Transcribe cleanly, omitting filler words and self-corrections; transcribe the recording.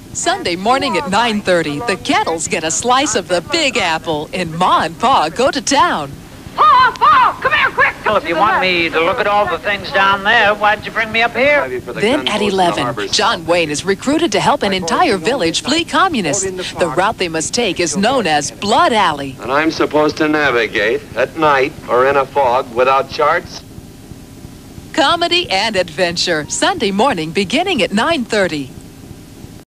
Sunday morning at 9:30, the Kettles get a slice of the Big Apple, and Ma and Pa go to town. Pa, come here, quick! Well, if you want me to look at all the things down there, why'd you bring me up here? Then at 11, John Wayne is recruited to help an entire village flee communists. The route they must take is known as Blood Alley. And I'm supposed to navigate at night or in a fog without charts? Comedy and adventure, Sunday morning beginning at 9:30.